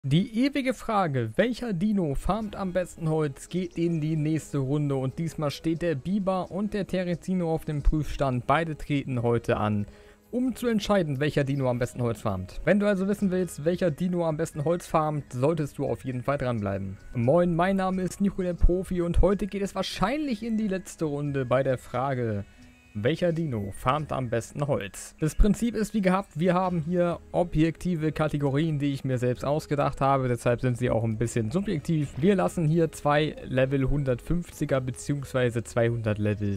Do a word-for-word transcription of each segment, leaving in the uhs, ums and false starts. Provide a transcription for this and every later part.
Die ewige Frage, welcher Dino farmt am besten Holz, geht in die nächste Runde und diesmal steht der Biber und der Terezino auf dem Prüfstand. Beide treten heute an, um zu entscheiden, welcher Dino am besten Holz farmt. Wenn du also wissen willst, welcher Dino am besten Holz farmt, solltest du auf jeden Fall dranbleiben. Moin, mein Name ist Nico der Profi und heute geht es wahrscheinlich in die letzte Runde bei der Frage: Welcher Dino farmt am besten Holz? Das Prinzip ist wie gehabt, wir haben hier objektive Kategorien, die ich mir selbst ausgedacht habe, deshalb sind sie auch ein bisschen subjektiv. Wir lassen hier zwei Level hundertfünfziger bzw. zweihundert Level,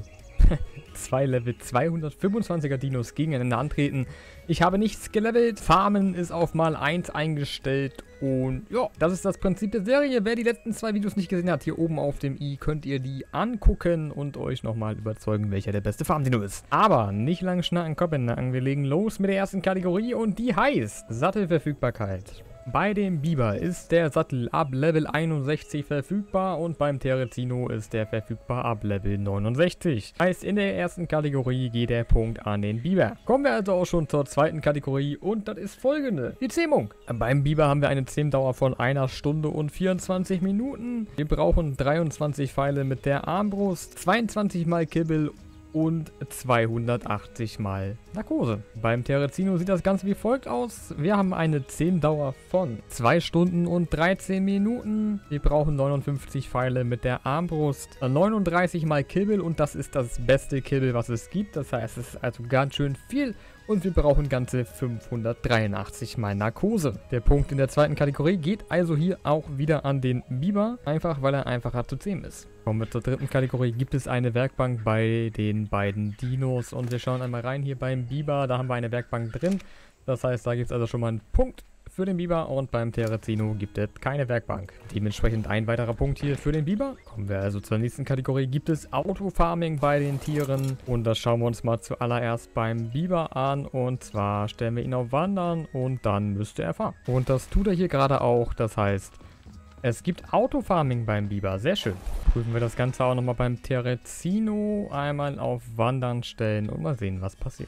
zwei Level zweihundertfünfundzwanziger Dinos gegeneinander antreten. Ich habe nichts gelevelt, Farmen ist auf mal eins eingestellt und ja, das ist das Prinzip der Serie. Wer die letzten zwei Videos nicht gesehen hat, hier oben auf dem i könnt ihr die angucken und euch nochmal überzeugen, welcher der beste Farmdino ist. Aber nicht lang schnacken, Kopf in den Nacken, wir legen los mit der ersten Kategorie und die heißt Sattelverfügbarkeit. Bei dem Biber ist der Sattel ab Level einundsechzig verfügbar und beim Terezino ist der verfügbar ab Level neunundsechzig. Heißt, in der ersten Kategorie geht der Punkt an den Biber. Kommen wir also auch schon zur zweiten Kategorie und das ist folgende: die Zähmung. Beim Biber haben wir eine Zähmdauer von einer Stunde und vierundzwanzig Minuten. Wir brauchen dreiundzwanzig Pfeile mit der Armbrust, zweiundzwanzig mal Kibbel und zweihundertachtzig mal Narkose. Beim Terezino sieht das Ganze wie folgt aus. Wir haben eine Zähmdauer von zwei Stunden und dreizehn Minuten. Wir brauchen neunundfünfzig Pfeile mit der Armbrust, neununddreißig mal Kibbel und das ist das beste Kibbel, was es gibt. Das heißt, es ist also ganz schön viel. Und wir brauchen ganze fünfhundertdreiundachtzig mal Narkose. Der Punkt in der zweiten Kategorie geht also hier auch wieder an den Biber, einfach weil er einfacher zu zähmen ist. Kommen wir zur dritten Kategorie. Gibt es eine Werkbank bei den beiden Dinos? Und wir schauen einmal rein hier beim Biber. Da haben wir eine Werkbank drin. Das heißt, da gibt es also schon mal einen Punkt für den Biber und beim Terezino gibt es keine Werkbank. Dementsprechend ein weiterer Punkt hier für den Biber. Kommen wir also zur nächsten Kategorie. Gibt es Autofarming bei den Tieren? Und das schauen wir uns mal zuallererst beim Biber an. Und zwar stellen wir ihn auf Wandern und dann müsste er fahren. Und das tut er hier gerade auch. Das heißt, es gibt Autofarming beim Biber. Sehr schön. Prüfen wir das Ganze auch nochmal beim Terezino. Einmal auf Wandern stellen und mal sehen, was passiert.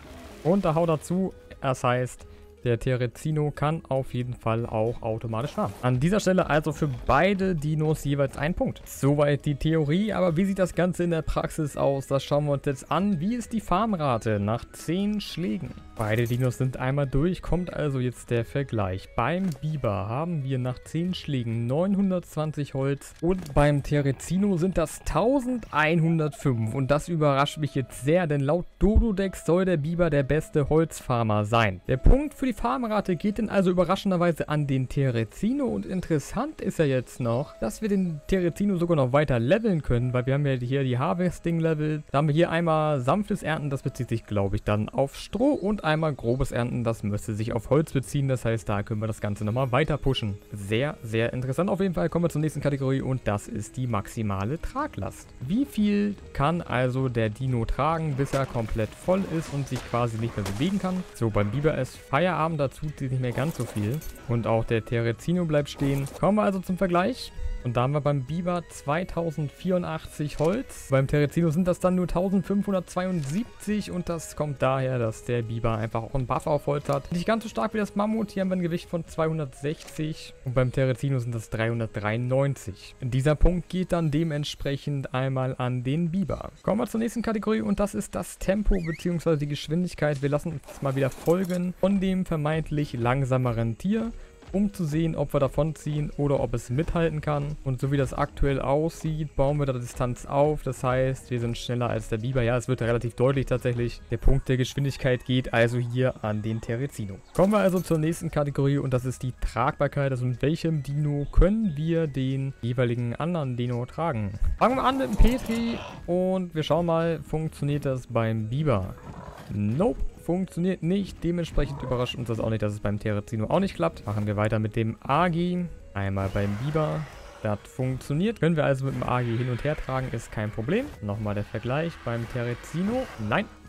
Und da haut er zu. Das heißt, der Terezino kann auf jeden Fall auch automatisch farmen. An dieser Stelle also für beide Dinos jeweils ein Punkt. Soweit die Theorie, aber wie sieht das Ganze in der Praxis aus? Das schauen wir uns jetzt an. Wie ist die Farmrate nach zehn Schlägen? Beide Dinos sind einmal durch, kommt also jetzt der Vergleich. Beim Biber haben wir nach zehn Schlägen neunhundertzwanzig Holz und beim Terezino sind das elfhundertfünf. Und das überrascht mich jetzt sehr, denn laut Dododex soll der Biber der beste Holzfarmer sein. Der Punkt für die Farmrate geht dann also überraschenderweise an den Terezino und interessant ist ja jetzt noch, dass wir den Terezino sogar noch weiter leveln können, weil wir haben ja hier die Harvesting-Level. Da haben wir hier einmal sanftes Ernten, das bezieht sich glaube ich dann auf Stroh und einmal grobes Ernten, das müsste sich auf Holz beziehen, das heißt, da können wir das Ganze nochmal weiter pushen. Sehr, sehr interessant auf jeden Fall. Kommen wir zur nächsten Kategorie und das ist die maximale Traglast. Wie viel kann also der Dino tragen, bis er komplett voll ist und sich quasi nicht mehr bewegen kann? So, beim Biber ist Feierabend, da tut sich nicht mehr ganz so viel. Und auch der Terezino bleibt stehen. Kommen wir also zum Vergleich. Und da haben wir beim Biber zweitausendvierundachtzig Holz. Beim Terezino sind das dann nur eintausendfünfhundertzweiundsiebzig und das kommt daher, dass der Biber einfach auch einen Buff auf Holz hat. Nicht ganz so stark wie das Mammut. Hier haben wir ein Gewicht von zweihundertsechzig und beim Terezino sind das dreihundertdreiundneunzig. Dieser Punkt geht dann dementsprechend einmal an den Biber. Kommen wir zur nächsten Kategorie und das ist das Tempo bzw. die Geschwindigkeit. Wir lassen uns mal wieder folgen von dem vermeintlich langsameren Tier, um zu sehen, ob wir davonziehen oder ob es mithalten kann. Und so wie das aktuell aussieht, bauen wir da Distanz auf. Das heißt, wir sind schneller als der Biber. Ja, es wird relativ deutlich tatsächlich. Der Punkt der Geschwindigkeit geht also hier an den Terezino. Kommen wir also zur nächsten Kategorie und das ist die Tragbarkeit. Also mit welchem Dino können wir den jeweiligen anderen Dino tragen? Fangen wir an mit dem Petri und wir schauen mal, funktioniert das beim Biber? Nope. Funktioniert nicht. Dementsprechend überrascht uns das auch nicht, dass es beim Terezino auch nicht klappt. Machen wir weiter mit dem Agi. Einmal beim Biber. Das funktioniert. Können wir also mit dem Agi hin und her tragen, ist kein Problem. Nochmal der Vergleich beim Terezino. Nein,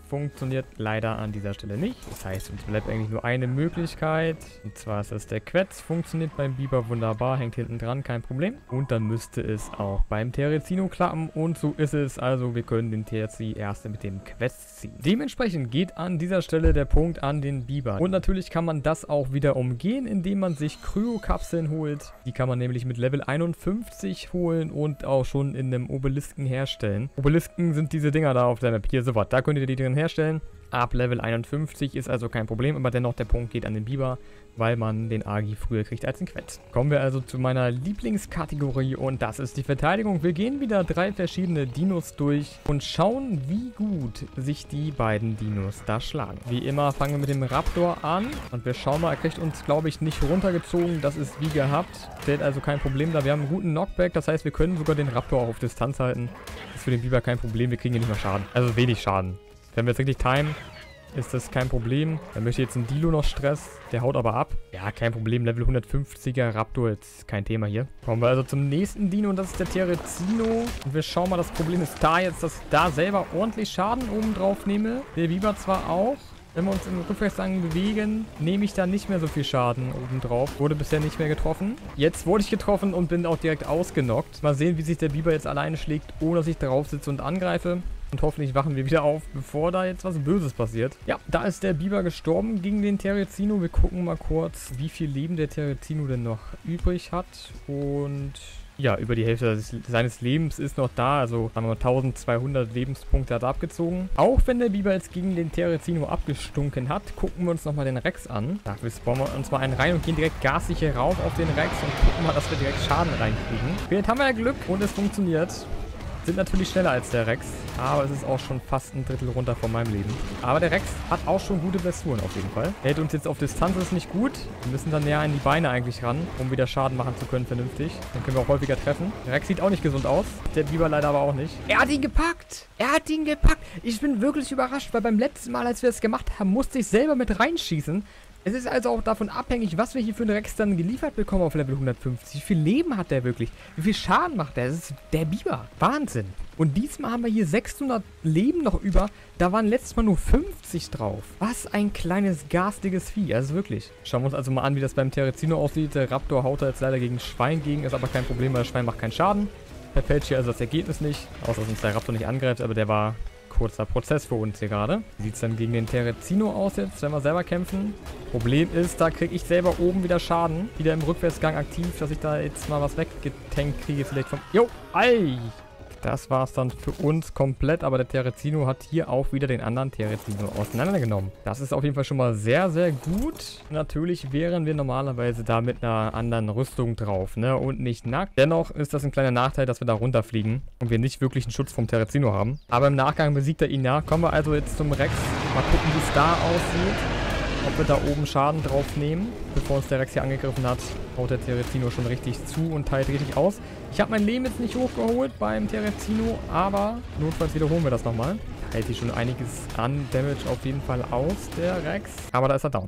funktioniert leider an dieser Stelle nicht. Das heißt, uns bleibt eigentlich nur eine Möglichkeit. Und zwar ist das der Quetz. Funktioniert beim Biber wunderbar, hängt hinten dran, kein Problem. Und dann müsste es auch beim Terezino klappen. Und so ist es. Also wir können den Terzi erst mit dem Quetz ziehen. Dementsprechend geht an dieser Stelle der Punkt an den Biber. Und natürlich kann man das auch wieder umgehen, indem man sich Kryokapseln holt. Die kann man nämlich mit Level einundfünfzig holen und auch schon in einem Obelisken herstellen. Obelisken sind diese Dinger da auf der Map. Hier, so was. Da könnt ihr die drin herstellen. Ab Level einundfünfzig ist also kein Problem, aber dennoch der Punkt geht an den Biber, weil man den Agi früher kriegt als den Quetz. Kommen wir also zu meiner Lieblingskategorie und das ist die Verteidigung. Wir gehen wieder drei verschiedene Dinos durch und schauen, wie gut sich die beiden Dinos da schlagen. Wie immer fangen wir mit dem Raptor an und wir schauen mal, er kriegt uns, glaube ich, nicht runtergezogen. Das ist wie gehabt. Stellt also kein Problem da. Wir haben einen guten Knockback, das heißt, wir können sogar den Raptor auch auf Distanz halten. Das ist für den Biber kein Problem, wir kriegen hier nicht mehr Schaden. Also wenig Schaden. Wenn wir jetzt richtig timen, ist das kein Problem. Dann möchte jetzt ein Dilo noch Stress. Der haut aber ab. Ja, kein Problem. Level hundertfünfziger Raptor, jetzt kein Thema hier. Kommen wir also zum nächsten Dino und das ist der Terezino. Und wir schauen mal, das Problem ist da jetzt, dass ich da selber ordentlich Schaden oben drauf nehme. Der Biber zwar auch. Wenn wir uns im Rückwärtsgang bewegen, nehme ich da nicht mehr so viel Schaden oben drauf. Wurde bisher nicht mehr getroffen. Jetzt wurde ich getroffen und bin auch direkt ausgenockt. Mal sehen, wie sich der Biber jetzt alleine schlägt, ohne dass ich drauf sitze und angreife. Und hoffentlich wachen wir wieder auf, bevor da jetzt was Böses passiert. Ja, da ist der Biber gestorben gegen den Terezino. Wir gucken mal kurz, wie viel Leben der Terezino denn noch übrig hat. Und ja, über die Hälfte seines Lebens ist noch da. Also haben wir eintausendzweihundert Lebenspunkte hat er abgezogen. Auch wenn der Biber jetzt gegen den Terezino abgestunken hat, gucken wir uns nochmal den Rex an. Dafür spawnen wir uns mal einen rein und gehen direkt gassicher rauf auf den Rex und gucken mal, dass wir direkt Schaden reinkriegen. Jetzt haben wir ja Glück und es funktioniert. Sind natürlich schneller als der Rex, aber es ist auch schon fast ein Drittel runter von meinem Leben. Aber der Rex hat auch schon gute Blessuren auf jeden Fall. Er hält uns jetzt auf Distanz, ist nicht gut. Wir müssen dann näher an die Beine eigentlich ran, um wieder Schaden machen zu können vernünftig. Dann können wir auch häufiger treffen. Der Rex sieht auch nicht gesund aus. Der Biber leider aber auch nicht. Er hat ihn gepackt! Er hat ihn gepackt! Ich bin wirklich überrascht, weil beim letzten Mal, als wir das gemacht haben, musste ich selber mit reinschießen. Es ist also auch davon abhängig, was wir hier für einen Rex dann geliefert bekommen auf Level hundertfünfzig. Wie viel Leben hat der wirklich? Wie viel Schaden macht der? Das ist der Biber. Wahnsinn. Und diesmal haben wir hier sechshundert Leben noch über. Da waren letztes Mal nur fünfzig drauf. Was ein kleines, garstiges Vieh. Also wirklich. Schauen wir uns also mal an, wie das beim Terezino aussieht. Der Raptor haut da jetzt leider gegen Schwein gegen. Ist aber kein Problem, weil das Schwein macht keinen Schaden. Verfälscht hier also das Ergebnis nicht. Außer dass uns der Raptor nicht angreift, aber der war kurzer Prozess für uns hier gerade. Wie sieht es dann gegen den Terezino aus jetzt, wenn wir selber kämpfen? Problem ist, da kriege ich selber oben wieder Schaden. Wieder im Rückwärtsgang aktiv, dass ich da jetzt mal was weggetankt kriege. Vielleicht vom... Jo! Ei! Das war es dann für uns komplett, aber der Terezino hat hier auch wieder den anderen Terezino auseinandergenommen. Das ist auf jeden Fall schon mal sehr, sehr gut. Natürlich wären wir normalerweise da mit einer anderen Rüstung drauf, ne? Und nicht nackt. Dennoch ist das ein kleiner Nachteil, dass wir da runterfliegen und wir nicht wirklich einen Schutz vom Terezino haben. Aber im Nachgang besiegt er ihn ja. Kommen wir also jetzt zum Rex. Mal gucken, wie es da aussieht. Ob wir da oben Schaden drauf nehmen. Bevor uns der Rex hier angegriffen hat, haut der Terezino schon richtig zu und teilt richtig aus. Ich habe mein Leben jetzt nicht hochgeholt beim Terezino, aber notfalls wiederholen wir das nochmal. Hält hier schon einiges an Damage auf jeden Fall aus, der Rex. Aber da ist er down.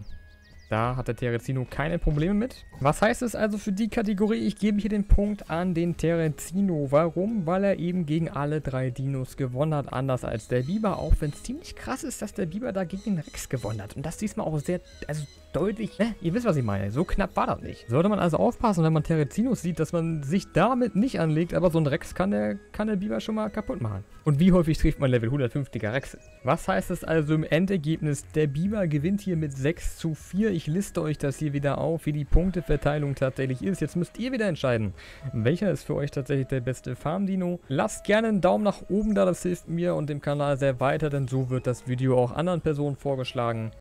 Da hat der Terezino keine Probleme mit. Was heißt es also für die Kategorie? Ich gebe hier den Punkt an den Terezino. Warum? Weil er eben gegen alle drei Dinos gewonnen hat. Anders als der Biber. Auch wenn es ziemlich krass ist, dass der Biber da gegen den Rex gewonnen hat. Und das diesmal auch sehr, also deutlich, ne? Ihr wisst, was ich meine. So knapp war das nicht. Sollte man also aufpassen, wenn man Terezinos sieht, dass man sich damit nicht anlegt. Aber so ein Rex kann der, kann der Biber schon mal kaputt machen. Und wie häufig trifft man Level hundertfünfziger Rex? Was heißt es also im Endergebnis? Der Biber gewinnt hier mit sechs zu vier. Ich liste euch das hier wieder auf, wie die Punkteverteilung tatsächlich ist. Jetzt müsst ihr wieder entscheiden, welcher ist für euch tatsächlich der beste Farm-Dino. Lasst gerne einen Daumen nach oben da, das hilft mir und dem Kanal sehr weiter, denn so wird das Video auch anderen Personen vorgeschlagen.